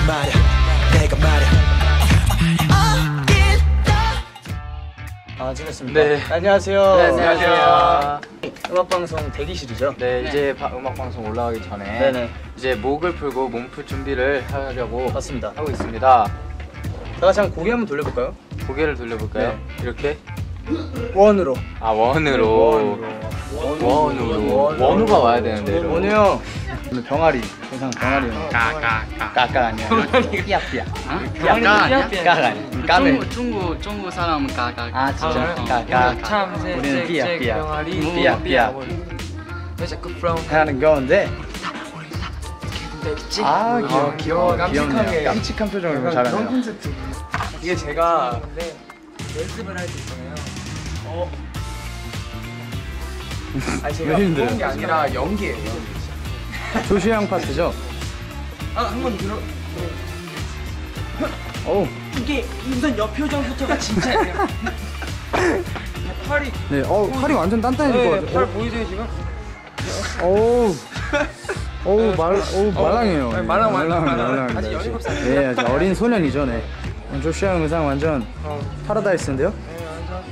말야 내가 말야. 아, 찍었습니다. 네. 안녕하세요. 네, 안녕하세요. 음악방송 대기실이죠? 네, 이제 음악방송 올라가기 전에 네네. 이제 목을 풀고 몸 풀 준비를 하려고 맞습니다. 하고 있습니다. 다 같이 한번 고개 한번 돌려볼까요? 고개를 돌려볼까요? 네. 이렇게? 원으로. 아, 원으로. 원우가 와야 되는데. 이러면. 원우 형. 오늘 병아리. 세상 병아리 형. 까까 아니야. 삐약삐약. 까까 아니야? 까가 아니야. 까메. 중국 사람은 까까. 아, 진짜? 까까. 우리는 삐약삐약. 삐약삐약. 하는 건데. 아, 귀여워. 깜찍하게. 깜찍한 표정을 잘하네요. 이게 제가 연습을 할 때 있잖아요. 아니 제가 그런 게 아니라 연기예요. 조슈양 파트죠? 한 번 들어. 어우. 이게 우선 옆 표정부터가 진짜예요. 팔이. 네, 팔이 완전 단단해질 것 같아요. 팔 보이세요 지금? 어우, 말랑해요. 아니, 말랑. 아직 아직 17살. 네, 아직 어린 소년이죠, 네. 조슈아 형 의상 완전 파라다이스인데요? 네,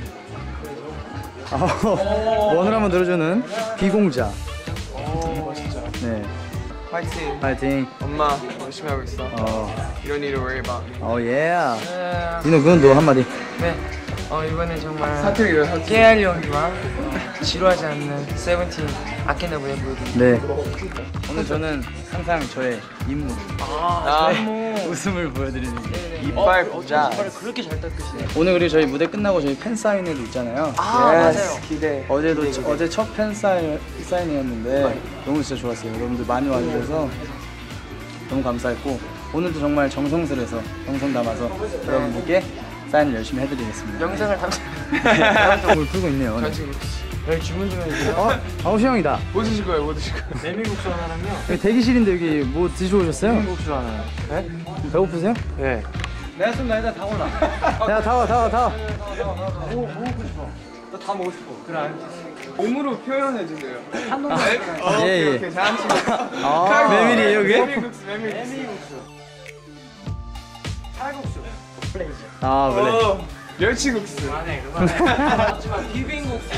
원을 한번 들어주는 비공자. 멋있죠. 네, 파이팅. 파이팅. 엄마 열심히 하고 있어. You don't need to worry about me. 예. 디노, 그건 너 한마디. 네. 이번엔 정말 사투리를 깨알 연기와 지루하지 않는 세븐틴 아끼나 보내 보여드립니다. 네. 오늘 저는 항상 저의 임무. 웃음을 보여드리는 이빨 부자. 이빨을 그렇게 잘 닦으시네. 오늘 그리고 저희 무대 끝나고 저희 팬 사인회도 있잖아요. 맞아요. 기대. 어제 첫 팬 사인회였는데 너무 진짜 좋았어요. 여러분들 많이 와주셔서 너무 감사했고 오늘도 정말 정성 들여서 정성 담아서 여러분들께 사인을 열심히 해드리겠습니다. 영상을 담지. 오늘 풀고 있네요. 네. 여기 주문 좀 해주세요. 아우시 형이다. 뭐 드실 거예요? 뭐 드실 거예요? 메밀국수 하나랑요. 여기 대기실인데 여기 뭐 드시고 오셨어요? 메밀국수 하나. 네? 배고프세요? 네. 내가 쏜다. 일단 다 올라. 야, 다 와. 뭐 먹고 싶어? 나 다 먹고 싶어. 그래. 몸으로 표현해 주세요. 한 놈. 예. 오케이. 잘하시네. 메밀이에요, 여기? 메밀국수. 칼국수. 아, 그래. 멸치국수. 비빔국수.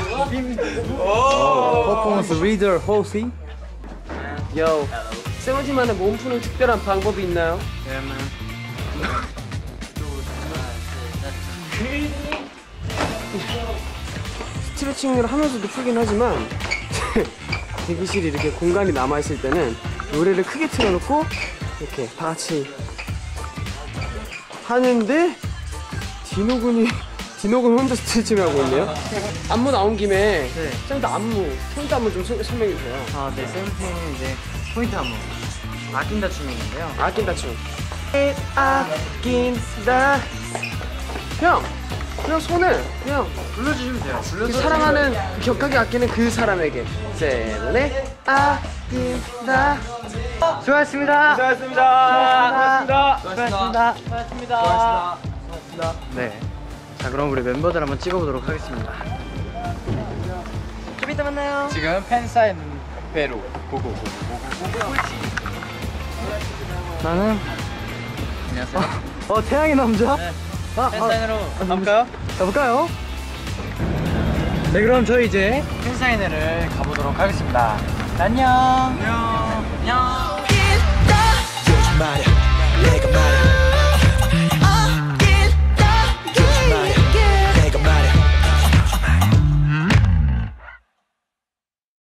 퍼포먼스 리더 호시. 요. 세븐틴만의 몸 푸는 특별한 방법이 있나요? 스트레칭을 하면서도 풀긴 하지만 대기실이 이렇게 공간이 남아있을 때는 노래를 크게 틀어놓고 이렇게 다 같이 하는데 디노군 혼자 스트레칭을 하고 있네요. 안무 나온 김에 쌤도 포인트 안무 좀 설명해 주세요. 네, 세븐틴은 이제 포인트 안무 아낀다 춤이 있는데요. 아낀다 춤. 아낀다. 그냥 손을 그냥 불러주시면 돼요. 그 사랑하는 격하게 아끼는 그 사람에게 세븐의 아낀다. 수고하셨습니다. 수고하셨습니다. 네. 자, 그럼 우리 멤버들 한번 찍어보도록 하겠습니다. 좀 이따 만나요. 지금 팬사인 배로 고고. 나는 안녕하세요. 태양의 남자. 네. 팬사인으로 가볼까요? 가볼까요? 네, 그럼 저희 이제 팬사인회를 가보도록 하겠습니다. 안녕.